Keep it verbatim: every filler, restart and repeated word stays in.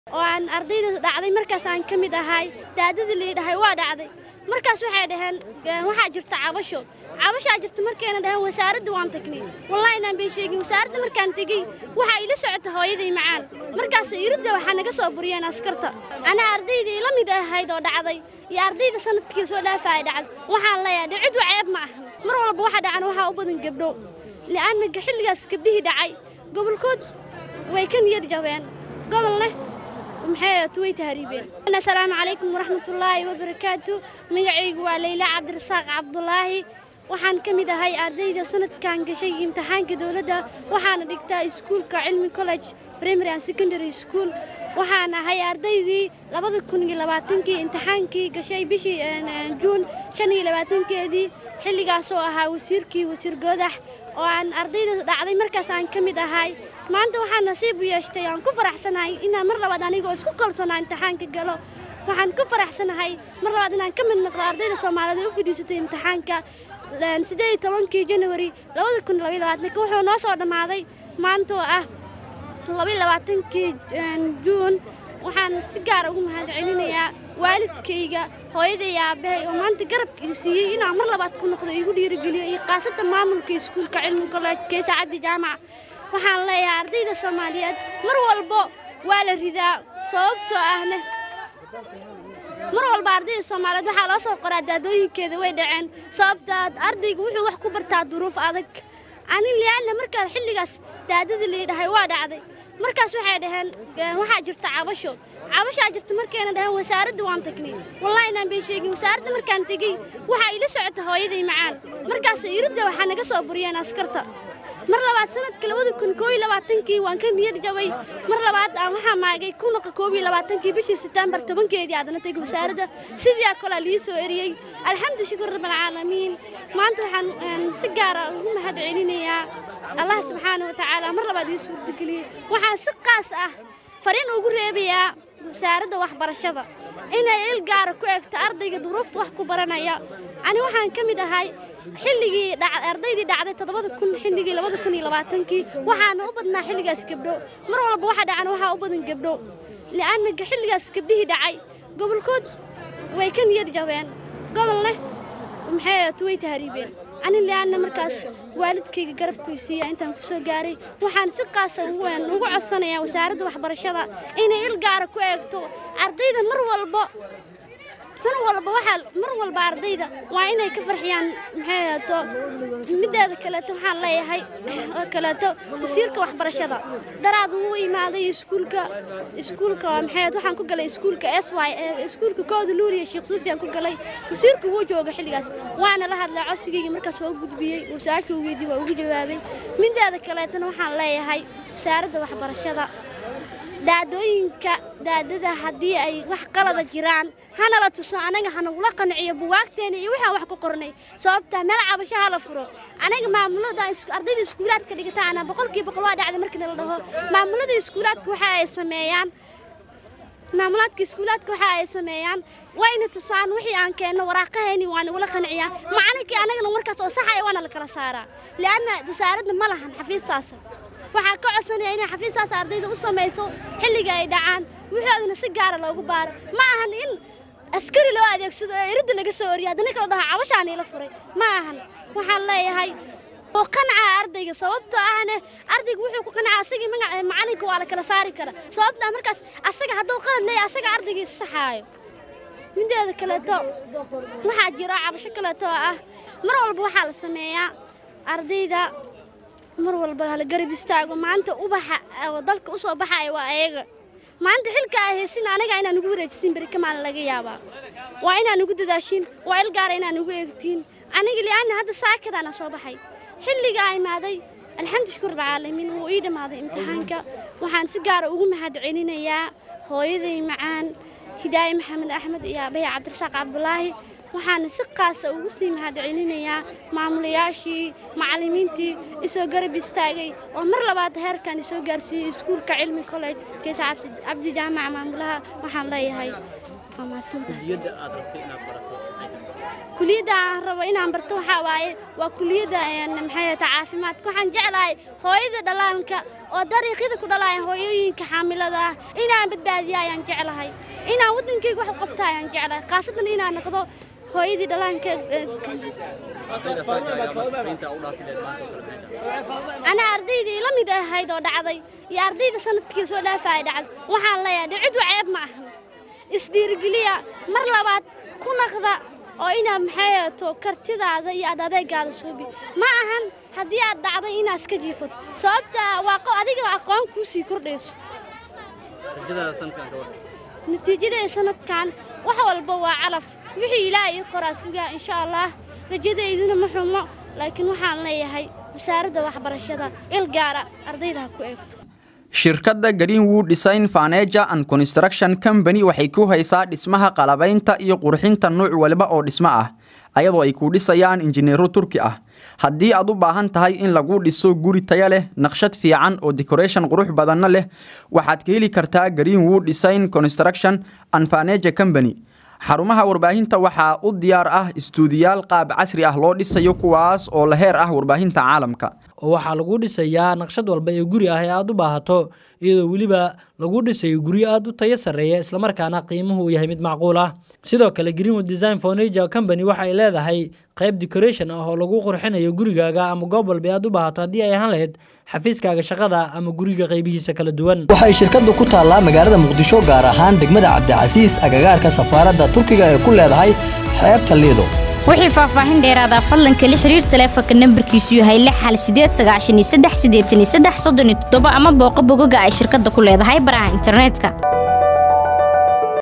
وأن أرضي دعدي مركز عن كم دهاي دعدد اللي دهاي وادعدي مركز واحد دهن واحد جرت عبشو عبش جرت مركنا دهن وسارد وان تكني والله إن بيشيء وسارد مركان تجي وحي لسعت هايدي معان مركز يرد وحنا قصوا بريان أسكرته أنا أرضي دي لم يدهاي دو دعدي يا أرضي سنة كيس ولا فايدة عد وحنا لا يدي عدو عيب معهم مر ولا بواحد عن وحنا أبدا قبلو لأن حل جاس كبديه دعي قبل كود ويكن يرجعين قبل له محيا توي تهريبين. السلام عليكم ورحمة الله وبركاته. مجيء وليلى عبد الرزاق عبد الله وحن كميدا هاي أرديدا سنة كان كشيء امتحان كدولة وحنا دكتا سكول كعلمي كولج بريمري سكندري سكول وحنا هاي أرديدي لابد تكون لبعتين كي امتحان كي كشيء بشي جون شني لبعتين كي دي حلي قاسوها وسير كي وسير قدح وعن أرديدا دعدي مركز عن كميدا هاي ما أنت وحن نصيب ويشتي عن كفر أحسن هاي إنها مرة بعد أنا جوز كل سنة امتحان كجلو وحن كفر أحسن هاي مرة بعد أنا نكمل نقرأ أرديدا صومالي وفي دي ستة امتحان ك لأن سيدي تمن كي جنوري لو ذكر لبي لبعتنا كوحنا ناصر دم هذي ما أنتوا أه لبي لبعتنا كي جون وحن سجارة وهم هذا عيننا يا والد كيجا هايدي يا به وما أنت قرب يسيء إن عمر لبعت كنا خذ يقول يرجلي قاصد ما ملك سكول كعلم كله كيس عدي جامعة وحن لا يا أرديدا الصوماليات مر والبو ولا الرداء صوبته أهله مر والبا أرديدا الصوماليات وحلا سو قرا دادوين كذا ويدعن صوبته أرديك وحو وحكو برتا ظروف أدك أنا اللي أنا مركز حلي قاس دادد اللي ده واد عدي مركز واحد دهن واحد جرت عبشو عبش جرت مركنا دهن وسارد وان تكني والله إن بيشيء وسارد مركان تجي وحي لسعت هايدي معان مركز يرد وحنا قصوا بريان أسكرته مرة بعد سنة كل وده كن كوي لبعض تنكي وان كان يد جوي مرة بعد أنا ما جاي كون كوبي لبعض تنكي بيش سبتمبر تبان كيدي عادنا تيجي وساردة سيدي أكل ليسو إريي الحمد شكر رب العالمين ما أنتوا حن سجارة هم هاد عينينا يا الله سبحانه وتعالى مرة بعد يسور تقلي وحن سقاس أه فرين وجر ربيع وساردة وحبر الشذا إن الجار كويك تأرضي ظروف وحكو برنا يا أنا وحن كم ده هاي حلقي دع أرضي دعدة تضبط كل حلقي لبض كوني لبعتنكي وحنا أبدنا حلقة سكبدو مرة ولا بواحد عن وحنا أبدا نقبدو لأن حلقة سكبديه دعي قبل كود ويكن يرجعين قبل له محيا توي تهريبين أنا اللي أنا مركز والدكي قرب كويسية أنت مكسو قاري وحن سقاسة وين وقع السنة يا وسارد وحبر الشذا إني القارة كويكتو أرضي مر والبا مر والبا واحد مر والبا أرضي وعيني كفر حيان محياتو مدة هذا كلاته وحن لا يهاي كلاته وسيرك وحبر الشذا دراد هو ما ذي سكولك سكولك محياتو حن كوكلي سكولك إس واي سكولك كود نوري الشيخ صوفيان كوكلي وسيرك هو جوجا حلقاس وأنا لهاد لعصيجي مركز وجود بيه وساكو ويدي ووجود جوابي من هذا كلاته وحن لا يهاي سارد وحبر الشذا daadooyinka daadada hadii ay wax qalad jiraan hana la tuso anaga hana wala qanciyo buwaagteena iyo waxa wax ku qornay sababta meel cabashaha la furo anaga maamulada ardayda iskuulaadka dhigata ana boqolkiiba boqol waa dhacday markii la dhaho maamulada iskuulaadka waxa ay sameeyaan maamulaadka iskuulaadka waxa ay sameeyaan wayna tusaan wixii aan keenno waraaqaheeni waan wala qanciyaa macnaheedu anaga markaas oo sax ay wana la kala saaraa laana wasaaradda ma lahan xafiisaasa waxaa ka codsanaya in xafiisaas ardayda u sameeyso xilliga ay dhacaan wuxuuna si gaar ah loogu baaro ma ahan in askari loo adeegsado irid laga soo oriyo dadna kala dhaha cabashaan ila furay ma ahan waxaan leeyahay oo qanca ardayga sababtoo ahna ardaygu wuxuu ku qancaa asagii macalinka waa la kala saari kara sababta markaas asaga haduu qalad leeyahay asaga ardayga saxaayo mideeda kale to waxa jira cabasho kale to ah mar walba waxa la sameeyaa ardayda mar walba la garab istaago maanta ubaxa dalka u soo baxay waa ayaga maanta xilka ay haysin anaga inaan ugu wareejin bari kamaan laga yaabaa waa inaan ugu dadaashin waa il gaar inaan ugu eegtiin aniga liana hadda saakadana soo baxay xilliga ay maaday alxamdu shukr bacaalamiin wuu ii dhamaaday imtixaanka waxaan si gaar ah ugu mahad celinayaa hooyaday macaan Hidaaye Maxamed Axmed iyo Abaye Cabdirasaaq Cabdullaahi waxaan si qaas ah ugu sii mahad celinayaa maamulayaashii macallimiintii isoo garab istaagay oo mar labaad heerkan isoo gaarsiiyay iskuulka cilmi college keesa cabdi jaamac maamulaha waxaan leeyahay waa mahadsantahay yada aad rabtay inaad barato kuliyadda aan rabo inaan barto waxa waaye waa kuliyadda maxay caafimaadka waxaan jeclahay hooyada dhalaanka oo dariiqada ku dhalaya hooyooyinka xaamilada ah inaan badbaadiyo ayaan jeclahay inaan wadankayga wax u qabto ayaan jeclahay qaasatan inaan noqdo hooyadii dhalaanka ana ardaydii la mid ahayd oo dhacday iyo ardayda sanadkii soo dhaafay dhacday waxaan leeyahay cid ceeb ma aha isdiirgeliya mar labaad ku naqda oo ina maxay to kartidaada iyo adeegaada suubi ma ahan hadii aad dhacday inaad iska jiifto sababta waa qof adiga aqoon ku sii kordhayso rajada sanadkan ka war natiijada sanadkan wax walba waa calaf wixii ilaahay qoraa sugaa insha Allah rajadeeduna ma xumo laakiin waxaan leeyahay wasaaradda waxbarashada il gaara ardayda ku eegto shirkadda Greenwood Design Furniture and Construction Company waxay ku haysaa dhismaha qalabaynta iyo qurxinta nooc walba oo dhismo ah ayadoo ay ku dhisayaan injineero Turki ah haddii aad u baahan tahay in lagu dhiso guri tayo leh naqshad fiican oo decoration qurux badan leh waxaad ka heli kartaa Greenwood Design Construction and Furniture Company xarumaha warbaahinta waxa u diyaar ah istuudiyaal qaab casri ah loo dhisayo kuwaas oo la heer ah warbaahinta caalamka oo waxa lagu dhisayaa naqshad walba ee guri ah ee aad u baahato iyadoo waliba lagu dhisayo guri aad u tayo sareeya isla markaana qiimuhu yahay mid macquul ah sidoo kale Greenwood Design Furniture Company waxa ay leedahay qayb decoration ah oo lagu qurxinayo gurigaaga ama goob walba aad u baahato hadii ay ahaan lahayd xafiiskaaga shaqada ama guriga qaybihiisa kala duwan waxay shirkadu ku taalaa magaalada Muqdisho gaar ahaan degmada Cabdicasiis agagaarka safaaradda Turkiga ee ku leedahay xeebta Lido wixii faahfaahin dheeraad ah fadlan kala xiriir taleefanka nambarkiisu yahay lix hal sideed sagaashan iyo saddex siddeetan iyo saddex soddon iyo toddoba ama booqo bogoga ay shirkadu ku leedahay baraha internetka.